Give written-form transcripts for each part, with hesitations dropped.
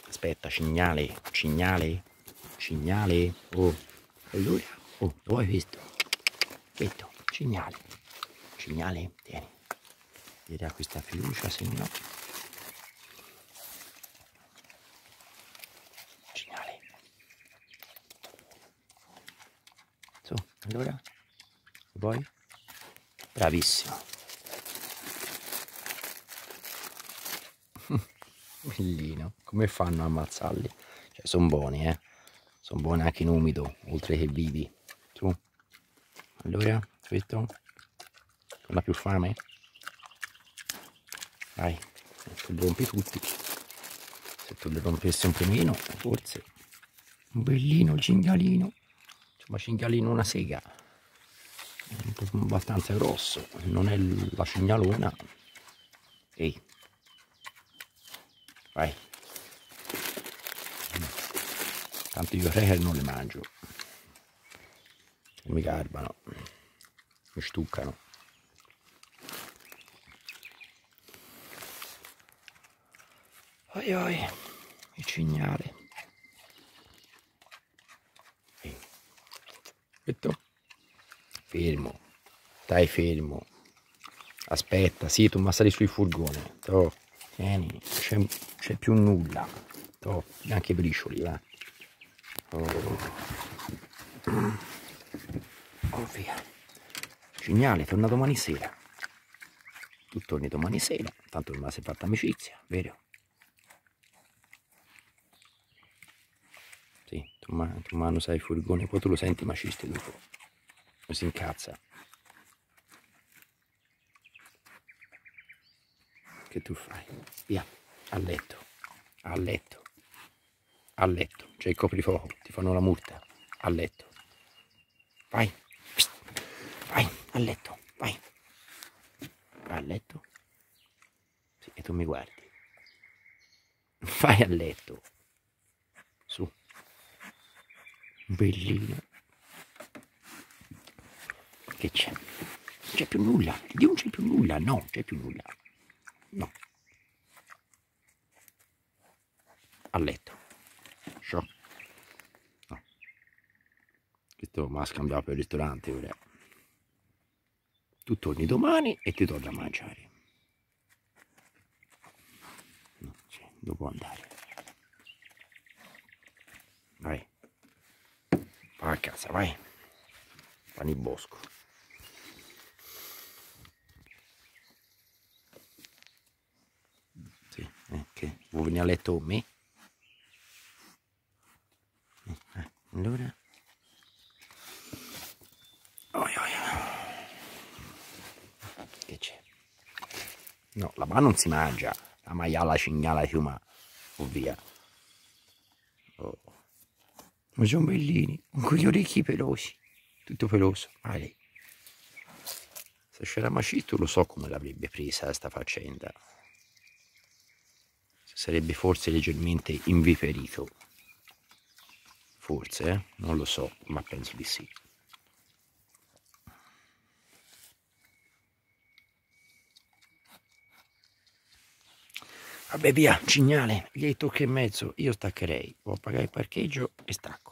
Aspetta, cignale, cignale, cignale. Oh, allora, oh, lo hai visto? Aspetta, cignale, cignale, tieni. Ti dà questa fiducia, se no. Cignale. Su, allora, lo vuoi? Bravissimo. Bellino, come fanno a ammazzarli? Cioè, sono buoni, sono buoni anche in umido, oltre che vivi. Su, allora, aspetta, non ha più fame? Dai, tu li rompi tutti. Se tu li rompessi un po' meno, forse. Un bellino, il cinghialino. Insomma, cinghialino una sega. Abbastanza grosso, non è la cignalona. Ehi, vai. Tanto io real non le mangio. Mi garbano, mi stuccano. Oi oi, il cignale. Aspetta. Fermo, stai fermo. Aspetta, sì, tu ma sali sul furgone. Toh, tieni, c'è più nulla. Toh, neanche bricioli, va. Oh via. Cignale, torna domani sera. Tu torni domani sera, tanto ormai si è fatta amicizia, vero? Sì, tu mano sai il furgone, poi tu lo senti maciste dopo. Non si incazza. Che tu fai? Via, a letto, a letto, a letto. C'è il coprifuoco, ti fanno la multa. A letto. Vai, vai, a letto, vai. Vai a letto. Sì, e tu mi guardi. Vai a letto. Su. Bellino. Che c'è? Non c'è più nulla. Non c'è più nulla. No, non c'è più nulla. No. A letto. Sciò. No. Questo mi ha scambiato per il ristorante ora. Tu torni domani e ti torni a mangiare. No, cioè, dopo andare. Vai. Vai a casa, vai. Vai nel bosco. Sì, che vuoi venire a letto con me? Allora? Oi, oi. Che c'è? No, la mano non si mangia. La maiala, cignala, fiuma. O via. Oh. Ma sono bellini. Con gli orecchi pelosi. Tutto peloso. Vai. Se c'era Macitto lo so come l'avrebbe presa sta faccenda. Sarebbe forse leggermente inviperito. Forse, non lo so, ma penso di sì. Vabbè via, cignale, gli tocca e mezzo, io staccherei, può pagare il parcheggio e stacco.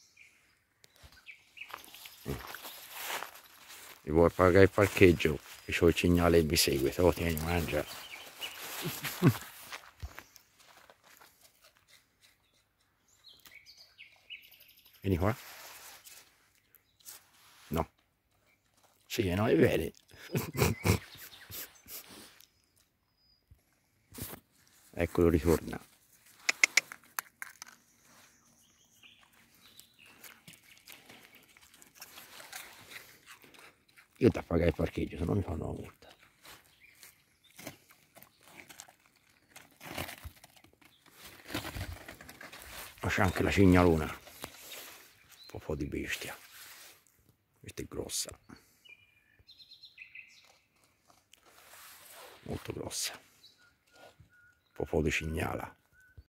E vuoi pagare il parcheggio e c'ho il cignale e mi segue, te lo tieni, mangia. Vieni qua. No. Sì, no, è vero. Eccolo, ritorna. Io da pagare il parcheggio, se no mi fanno la multa. Ma c'è anche la cignalona. Un po' di bestia. Questa è grossa. Molto grossa. Un po' di cignala.